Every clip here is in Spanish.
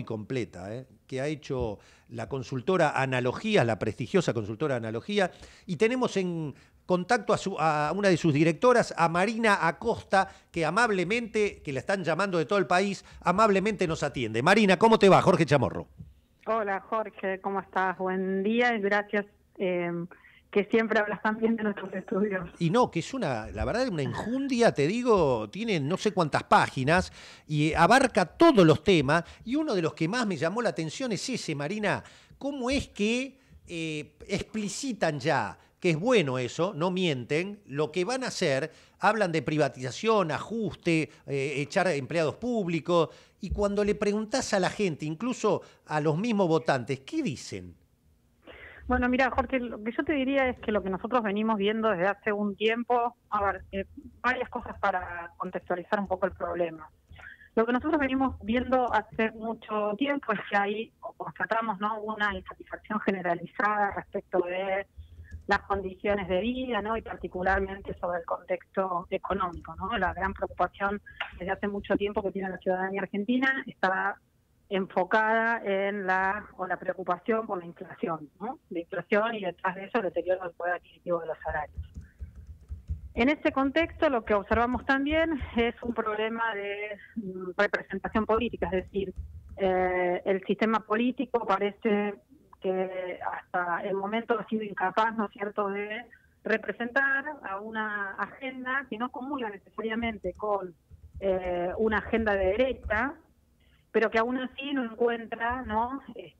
completa, que ha hecho la consultora Analogías, la prestigiosa consultora Analogía, y tenemos en contacto a una de sus directoras, a Marina Acosta, que amablemente, que la están llamando de todo el país, amablemente nos atiende. Marina, ¿cómo te va? Jorge Chamorro. Hola Jorge, ¿cómo estás? Buen día y gracias que siempre hablas tan bien de nuestros estudios. Y no, que es la verdad, una enjundia, te digo, tiene no sé cuántas páginas y abarca todos los temas. Y uno de los que más me llamó la atención es ese, Marina, cómo es que explicitan ya, que es bueno eso, no mienten, lo que van a hacer, hablan de privatización, ajuste, echar empleados públicos, y cuando le preguntás a la gente, incluso a los mismos votantes, ¿qué dicen? Bueno, mira, Jorge, lo que yo te diría es que lo que nosotros venimos viendo desde hace un tiempo, a ver, varias cosas para contextualizar un poco el problema. Lo que nosotros venimos viendo hace mucho tiempo es que hay, o constatamos, ¿no?, una insatisfacción generalizada respecto de las condiciones de vida, ¿no?, y particularmente sobre el contexto económico, ¿no? La gran preocupación desde hace mucho tiempo que tiene la ciudadanía argentina está enfocada en la preocupación por la inflación, ¿no? La inflación y detrás de eso el deterioro del poder adquisitivo de los salarios. En este contexto lo que observamos también es un problema de representación política, es decir, el sistema político parece que hasta el momento ha sido incapaz, ¿no es cierto?, de representar a una agenda que no comulga necesariamente con una agenda de derecha, pero que aún así no encuentra, ¿no?,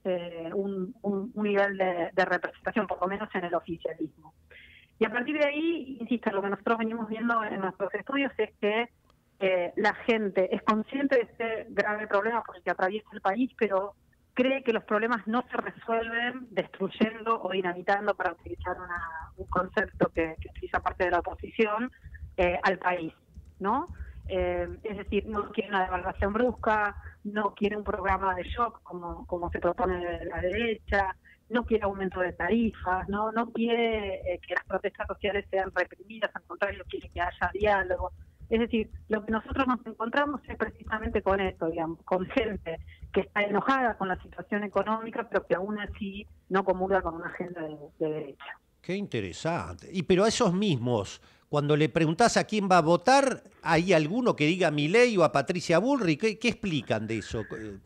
un nivel de representación, por lo menos en el oficialismo. Y a partir de ahí, insisto, lo que nosotros venimos viendo en nuestros estudios es que la gente es consciente de este grave problema por el que atraviesa el país, pero cree que los problemas no se resuelven destruyendo o dinamitando, para utilizar un concepto que utiliza parte de la oposición, al país, ¿no? Es decir, no quiere una devaluación brusca, no quiere un programa de shock como se propone de la derecha, no quiere aumento de tarifas, no quiere que las protestas sociales sean reprimidas, al contrario, quiere que haya diálogo. Es decir, lo que nosotros nos encontramos es precisamente con esto, digamos, con gente que está enojada con la situación económica, pero que aún así no comulga con una agenda de derecha. Qué interesante. Y pero a esos mismos, cuando le preguntás a quién va a votar, ¿hay alguno que diga a Milei o a Patricia Bullrich? ¿Qué explican de eso?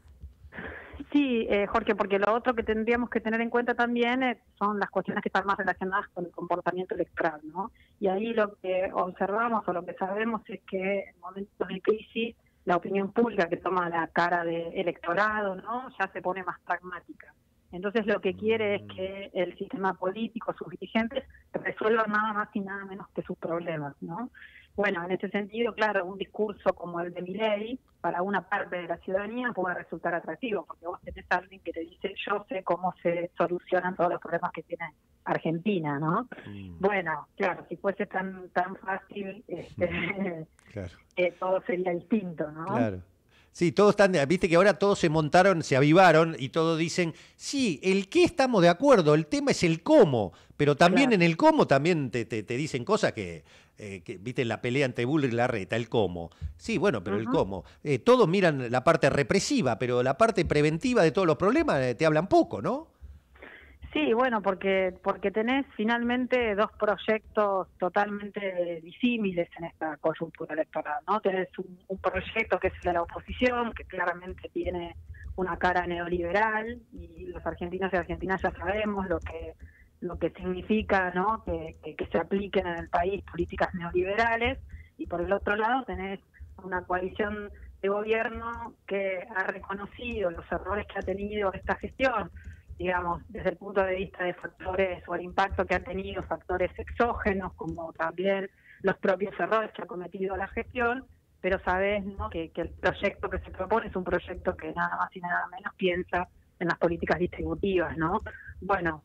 Sí, Jorge, porque lo otro que tendríamos que tener en cuenta también son las cuestiones que están más relacionadas con el comportamiento electoral, ¿no? Y ahí lo que observamos o lo que sabemos es que en momentos de crisis la opinión pública que toma la cara del electorado, ¿no?, ya se pone más pragmática. Entonces lo que quiere es que el sistema político, sus dirigentes, resuelvan nada más y nada menos que sus problemas, ¿no? Bueno, en ese sentido, claro, un discurso como el de Milei, para una parte de la ciudadanía puede resultar atractivo, porque vos tenés a alguien que te dice, yo sé cómo se solucionan todos los problemas que tiene Argentina, ¿no? Bueno, claro, si fuese tan fácil, claro. Todo sería distinto, ¿no? Claro. Sí, todos están, viste que ahora todos se montaron, se avivaron y todos dicen, sí, el qué estamos de acuerdo, el tema es el cómo, pero también Claro. en el cómo también te dicen cosas que viste, la pelea entre Bullrich y Larreta, el cómo. Sí, bueno, pero el cómo. Todos miran la parte represiva, pero la parte preventiva de todos los problemas te hablan poco, ¿no? Sí, bueno, porque tenés finalmente dos proyectos totalmente disímiles en esta coyuntura electoral, ¿no? Tenés un proyecto que es el de la oposición, que claramente tiene una cara neoliberal, y los argentinos y argentinas ya sabemos lo que significa, ¿no?, que se apliquen en el país políticas neoliberales, y por el otro lado tenés una coalición de gobierno que ha reconocido los errores que ha tenido esta gestión, digamos, desde el punto de vista de factores o el impacto que han tenido factores exógenos, como también los propios errores que ha cometido la gestión, pero sabes, ¿no?, que el proyecto que se propone es un proyecto que nada más y nada menos piensa en las políticas distributivas, ¿no? Bueno,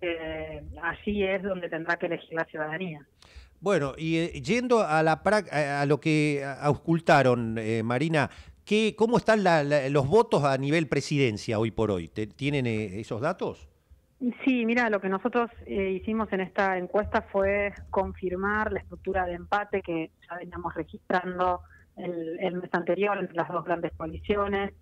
allí es donde tendrá que elegir la ciudadanía. Bueno, y yendo a lo que auscultaron, Marina, ¿cómo están los votos a nivel presidencia hoy por hoy? ¿Tienen esos datos? Sí, mira, lo que nosotros hicimos en esta encuesta fue confirmar la estructura de empate que ya veníamos registrando el mes anterior entre las dos grandes coaliciones.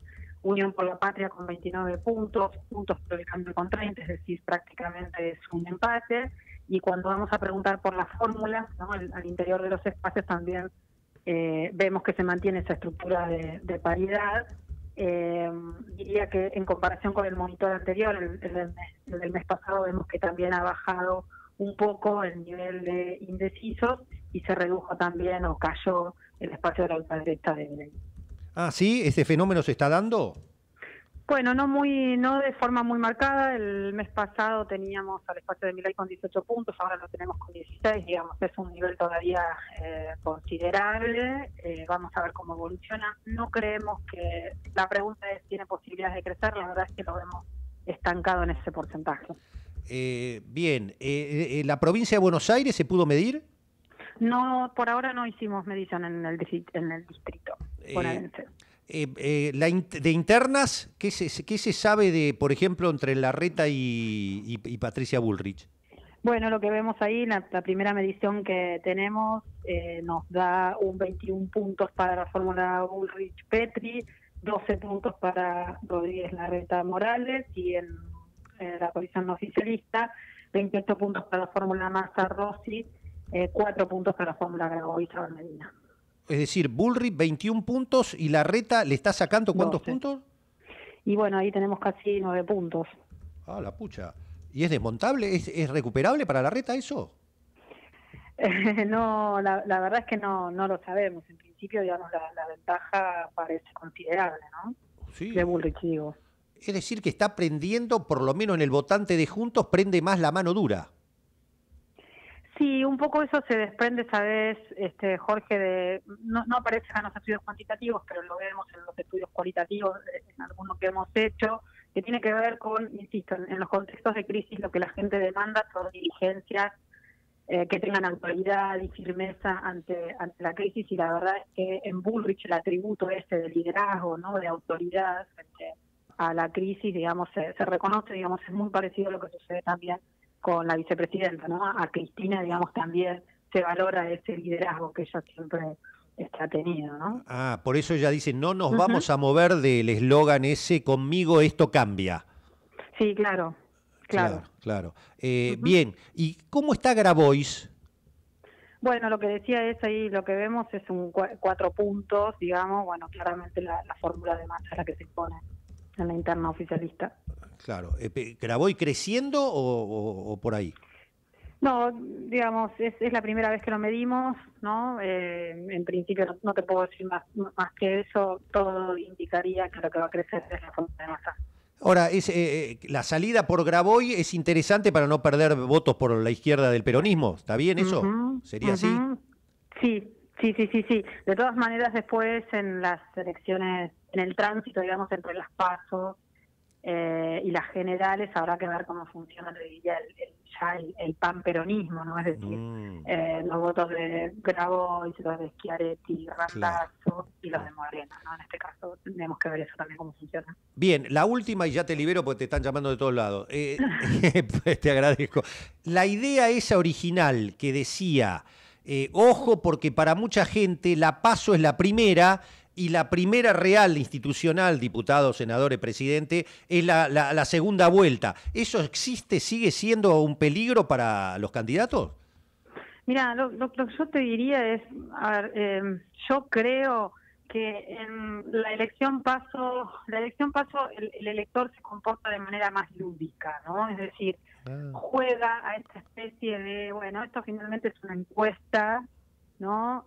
Unión por la Patria con 29 puntos, Juntos por el Cambio con 30, es decir, prácticamente es un empate. Y cuando vamos a preguntar por las fórmulas, ¿no?, al interior de los espacios también vemos que se mantiene esa estructura de paridad. Diría que en comparación con el monitor anterior, el del mes pasado, vemos que también ha bajado un poco el nivel de indecisos y se redujo también o cayó el espacio de la ultraderecha de Milei. Ah, sí, ¿este fenómeno se está dando? Bueno, no de forma muy marcada. El mes pasado teníamos al espacio de Milei con 18 puntos, ahora lo tenemos con 16, digamos, es un nivel todavía considerable. Vamos a ver cómo evoluciona. No creemos que, la pregunta es, ¿tiene posibilidades de crecer? La verdad es que lo vemos estancado en ese porcentaje. Bien, ¿la provincia de Buenos Aires se pudo medir? No, por ahora no hicimos medición en el distrito bonaerense. De internas, ¿qué se sabe de, por ejemplo, entre Larreta y Patricia Bullrich? Bueno, lo que vemos ahí, la primera medición que tenemos nos da un 21 puntos para la fórmula Bullrich-Petri, 12 puntos para Rodríguez Larreta Morales, y en la coalición no oficialista, 28 puntos para la fórmula Massa-Rossi, 4 puntos para la fórmula Grabois-Medina. Es decir, Bullrich 21 puntos y Larreta le está sacando ¿cuántos 12 puntos? Y bueno, ahí tenemos casi 9 puntos. Ah, la pucha. ¿Y es desmontable? ¿Es recuperable para Larreta eso? No, la verdad es que no lo sabemos. En principio, digamos, la ventaja parece considerable, ¿no? Sí. De Bullrich, digo. Es decir, que está prendiendo, por lo menos en el votante de Juntos, prende más la mano dura. Sí, un poco eso se desprende, ¿sabes, Jorge? No aparecen en los estudios cuantitativos, pero lo vemos en los estudios cualitativos, en algunos que hemos hecho, que tiene que ver con, insisto, en los contextos de crisis lo que la gente demanda son dirigencias que tengan autoridad y firmeza ante la crisis, y la verdad es que en Bullrich el atributo de liderazgo, ¿no?, de autoridad frente a la crisis, digamos, se reconoce, digamos, es muy parecido a lo que sucede también con la vicepresidenta, ¿no? A Cristina, digamos, también se valora ese liderazgo que ella siempre ha tenido, ¿no? Ah, por eso ella dice, no nos vamos a mover del eslogan ese, conmigo esto cambia. Sí, claro. Bien, ¿y cómo está Grabois? Bueno, lo que decía es ahí, lo que vemos es un 4 puntos, digamos, bueno, claramente la fórmula de Massa es la que se impone en la interna oficialista. Claro, ¿Grabois creciendo o por ahí? No, digamos, es la primera vez que lo medimos, ¿no? En principio no te puedo decir más que eso, todo indicaría que lo que va a crecer es la fórmula de Massa. Ahora, la salida por Grabois es interesante para no perder votos por la izquierda del peronismo, ¿está bien eso? ¿Sería así? Sí. De todas maneras, después en las elecciones, en el tránsito, digamos, entre las PASO y las generales, habrá que ver cómo funciona, te diría, el panperonismo, ¿no? Es decir, los votos de Grabois, los de Schiaretti, Randazzo y los de Morena, ¿no? En este caso tenemos que ver eso también cómo funciona. Bien, la última, y ya te libero porque te están llamando de todos lados. Pues te agradezco. La idea esa original que decía, ojo, porque para mucha gente la PASO es la primera, y la primera real institucional, diputado, senador, presidente, es la segunda vuelta. ¿Eso existe, sigue siendo un peligro para los candidatos? Mira, lo que yo te diría es, yo creo que en la elección paso el elector se comporta de manera más lúdica, ¿no? Es decir, juega a esta especie de, bueno, esto finalmente es una encuesta, ¿no?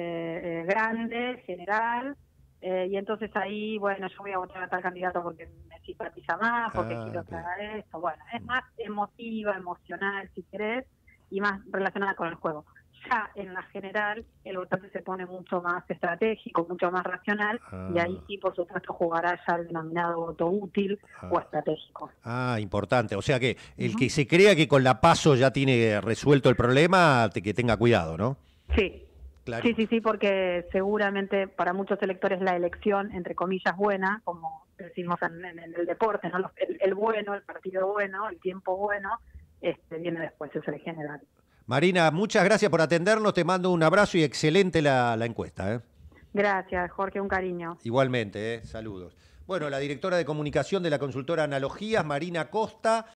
Grande, general, y entonces ahí, bueno, yo voy a votar a tal candidato porque me simpatiza más, porque quiero que haga esto. Bueno, es más emotiva, emocional, si querés, y más relacionada con el juego. Ya en la general, el votante se pone mucho más estratégico, mucho más racional, y ahí sí, por supuesto, jugará ya el denominado voto útil o estratégico. Importante. O sea que el que se crea que con la PASO ya tiene resuelto el problema, que tenga cuidado, ¿no? Sí. Claro. Sí, porque seguramente para muchos electores la elección, entre comillas, buena, como decimos en el deporte, ¿no? El bueno, el partido bueno, el tiempo bueno, viene después, es el general. Marina, muchas gracias por atendernos, te mando un abrazo y excelente la encuesta. Gracias, Jorge, un cariño. Igualmente, saludos. Bueno, la directora de comunicación de la consultora Analogías, Marina Costa.